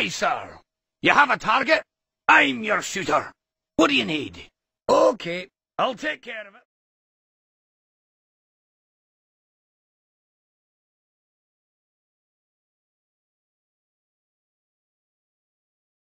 Aye, sir. You have a target? I'm your shooter. What do you need? Okay, I'll take care of it.